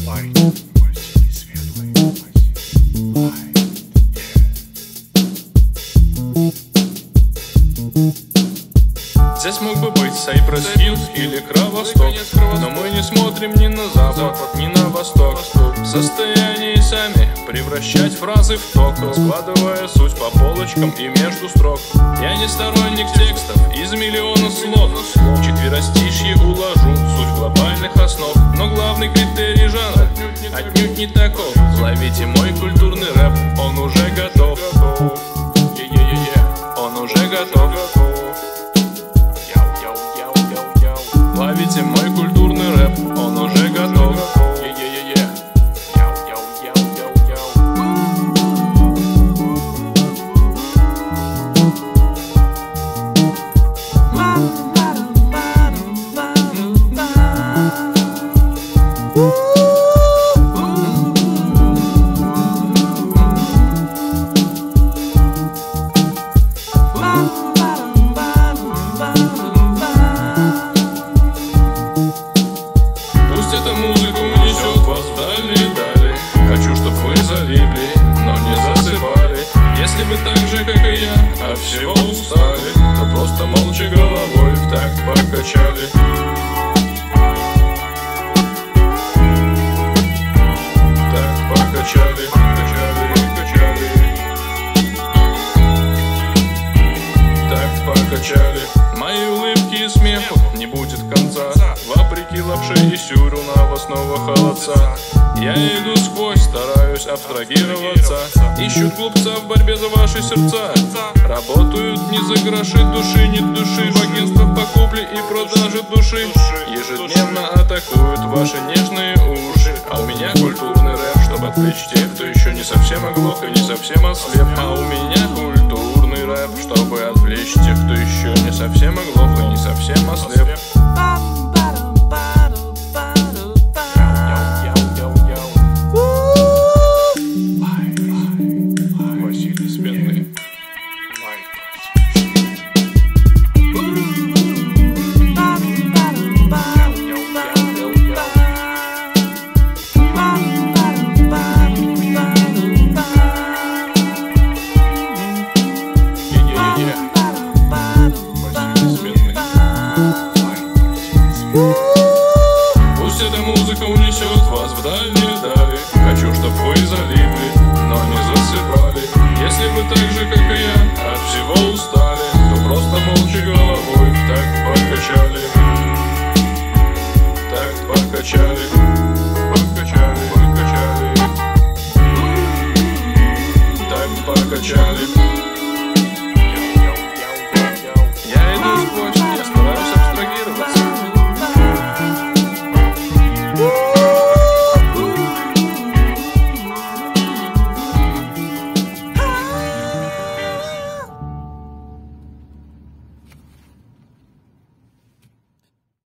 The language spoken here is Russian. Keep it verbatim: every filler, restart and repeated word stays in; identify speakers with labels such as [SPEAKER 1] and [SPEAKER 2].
[SPEAKER 1] Здесь мог бы быть Сайпресс Хиллз или Кровосток, но мы не смотрим ни на запад, ни на восток. В состоянии сами превращать фразы в ток, складывая суть по полочкам и между строк. Я не сторонник текстов из миллиона слов, в четверостишье уложу суть глобальных основ. Но главный критерий жанра отнюдь не таков. Ловите мой культурный рэп, он уже готов. Он уже готов. Ловите мой культурный рэп, он уже готов. Эта музыка унесет вас вдали, дали. Хочу, чтоб вы залипли, но не засыпали. Если вы так же, как и я, от всего устали, то просто молча головой в такт покачали. Так покачали, качали, качали. Так покачали. Мои улыбки и смеху не будет конца. Вопреки лапше и сюрю новостного холодца. Я иду сквозь, стараюсь абстрагироваться. Ищут глупца в борьбе за ваши сердца. Работают не за гроши, души нет души. В агентствах по купле и продаже души. Ежедневно атакуют ваши нежные уши. А у меня культурный рэп, чтобы отвлечь тех, кто еще не совсем оглох и не совсем ослеп. А у меня культурный рэп, чтобы отвлечь тех, кто еще не совсем оглох и не совсем ослеп. Пусть эта музыка унесет вас вдали, дали. Хочу, чтоб вы залипли, но не засыпали. Если вы так же, как и я, от всего устали, то просто молча головой в такт покачали. Так покачали.